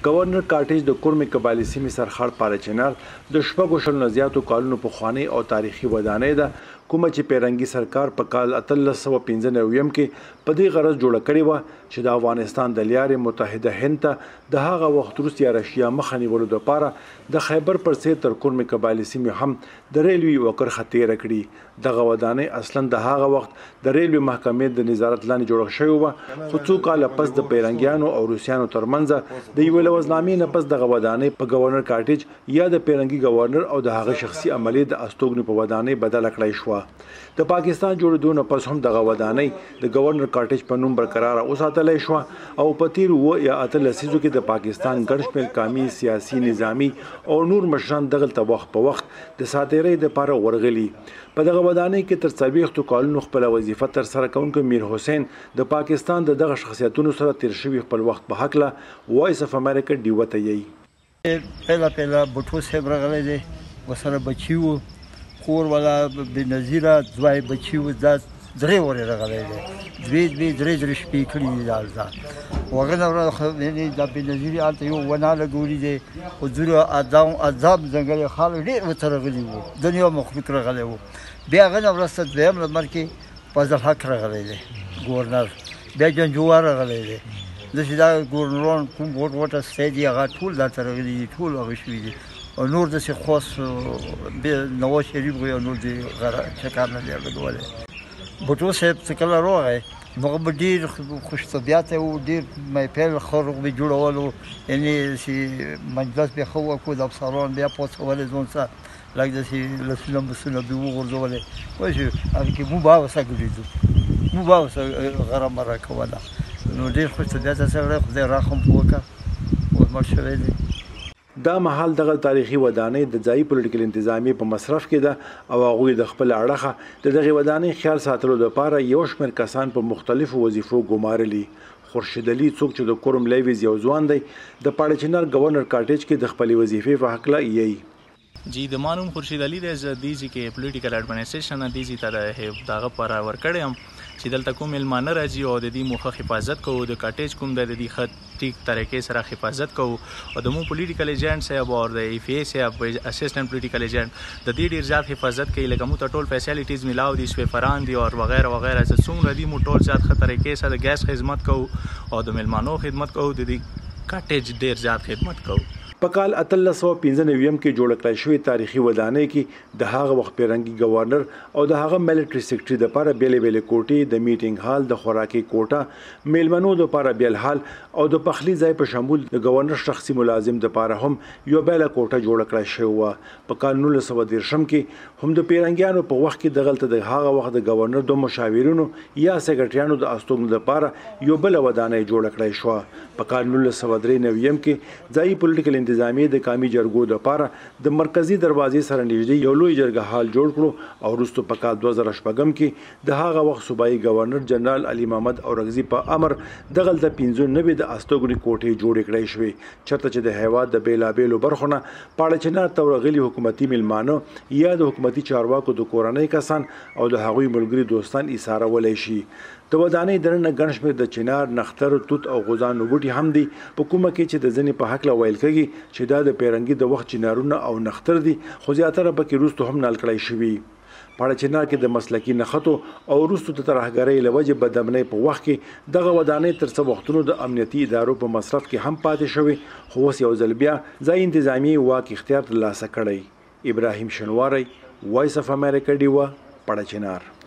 گورنر کاټیج د کورمې قبایلي سیمې سرحد پارچنار د شپږو شلو نه زیاتو کالونو پخوانۍ او تاریخي ودانۍ ده کومه چې پیرنګي سرکار په کال 1895 کې په دې غرض جوړه کړې وه چې د افغانستان د لارې متحده هند ته د هغه وخت وروسته رشیا مخه نیولو دپاره د خیبر پر سیر تر کورمې قبایلي سیمې هم د ریلوي یوه کرښه تېره کړي. دغه ودانۍ اصلا د هغه وخت د ریلوي محکمې د نظارت لاندې جوړه شوې وه، خو څو کاله پس د پیرنګیانو او روسیانو ترمنځ د یوې لوزنامې نه پس دغه ودانۍ په گورنر کاټیج یا د پیرنګي گورنر او د هغه شخصي عملې د استوګنې په ودانۍ بدله کړی شوه. د پاکستان جوړېدو نه پس هم دغه ودانۍ د گورنر کاټیج په نوم برقراره وساتلی شوه او په تېرو 7 یا 8 لسیزو کې د پاکستان ګڼ شمېر قامي، سیاسي، نظامي او نور مشران دغلته وخت په وخت د ساتیرۍ دپاره ورغلي. په دغه ودانۍ کې تر 40 کالونو خپله وظیفه ترسره کوونکی میر حسین د پاکستان د دغه شخصیتونو سره تیر شوي خپل وخت په هکله وایس اف امریکا ډیوه ته یی. پهله بوټو صاحب راغلی دی، ورسره بچي وو، کور والا بېنظیره دوه بچي وو، دا درې ورې راغلی دی، درې شپې کړي دي هلته. هغه نه وروسته دا بېنظیري هلته یو ونه لګولي دی، خو ځینو عذاب ځنګلي خلک ډېر ورته راغلي وو، دنیا مخلوق راغلی وو. بیا هغه نه وروسته دویم نمبر کې فضل حق راغلی دی ګورنر، بیا جنجوار راغلی دی. داسې دا ګورنران کوم غټ ستی دي هغه ټول دلته راغلي دي، ټول هغه شوي دي. او نور داسې خاص نواز شریف غوی او نور دې چکر نه دی لګولی. بوټو صاحب چې کله راغی نو هغه به ډېر خوش طبیعته و، ډېر محفل خلق به جوړولو، یعنې چې مجلس به ښه وکړو، د افسران بیا پاڅولی ځان سره لږ داسې لسونه مسونه به وغورځولی. پوه شوې هغې کې موږ به هغسې ګډېدو، موږ به هغسې غره مره کوله. نو ډېر خوش طبیعته سړی، خدای رحم وکړه، اوس مړ شوی دی. دا مهال دغه تاریخي ودانۍ د ځایي پولیټیکل انتظامیې په مصرف کې ده او هغوی د خپل اړخه د دغې ودانۍ خیال ساتلو دپاره یو شمېر کسان په مختلفو وظیفو ګمارلي. خورشید علي څوک چې د کورم لیویز یو ځوان دی د پاړچنار گورنر کاټیج کې د خپلې وظیفې په هکله یی. جی د مانوم خورشید علي دی، زه دیزي کې پولیټیکل اډمنسټریشن دیزي ته د دغه لپاره ورکړی یم چې دلته کوم میلمانه راځي او د دې موخه حفاظت کوو، د کاټیج کوم د دې ښه ټیک طریقې سره حفاظت کوو او د مو پولیټیکل ایجنټ صاحب او د ایف ای صاحب اسسټنټ پولیټیکل ایجنټ د دې ډېر زیات حفاظت کوي. لکه مو ته ټول فیسیلیټیز میلاو دي، سویپران دي او وغیره وغیره، چې څومره دي مو ټول زیات ښه طریقې سره د ګیس خدمت کوو او د میلمانو خدمت کوو، د دې کاټیج ډېر زیات خدمت کوو. په کال 1895 کې جوړه کړای شوې تاریخي ودانۍ کې د هغه وخت پیرنګي گورنر او د هغه ملټري سیکرټري دپاره بیلې بیلې کوټې، د میټینګ هال، د خوراکي کوټه، میلمنو دپاره بیل هال او د پخلي ځای په شمول د گورنر شخصي ملازم دپاره هم یوه بیله کوټه جوړه کړای شوې وه. په کال 1913 کې هم د پیرنګیانو په وخت کې دغلته د هغه وخت د گورنر د مشاورینو یا سیکرټریانو د استوګنې دپاره یو بله ودانۍ جوړه کړای شوه. په کال 1993 کې ځایي پولیټیکل انتظامیې د قامي جرګو دپاره د مرکزي دروازې سره نږدې یو لوی جرګه هال جوړ کړو او وروسته په کال 2006 کې د هغه وخت صوبایي گورنر جنرال علي محمد اورکزي په امر دغلته 95 د استوګنې کوټې جوړې کړای شوې، چېرته چې د هېواد د بېلابېلو برخو نه پاړچنار ته ورغلي حکومتي میلمانه یا د حکومتي چارواکو د کورنۍ کسان او د هغوی ملګري دوستان ایسارولی شي. د ودانۍ دننه ګڼ شمېر د چنار، نختر، توت او غوزانو بوټي هم دي، په کومه کې چې د ځینې په هکله ویل کېږي چې دا د پیرنګي د وخت چنارونه او نختر دي، خو زیاتره پکې وروسته هم نال کړی شوي. پاړچنار کې د مسلکي نښتو او وروسته د ترهګرۍ له وجې بدامنۍ په وخت کې دغه ودانۍ تر څه وختونو د امنیتي ادارو په مصرف کې هم پاتې شوې، خو اوس یو ځل بیا ځایي انتظامیې واک اختیار ترلاسه کړی. ابراهیم شنواری، وایس اف امریکا ډیوه، پاړچنار.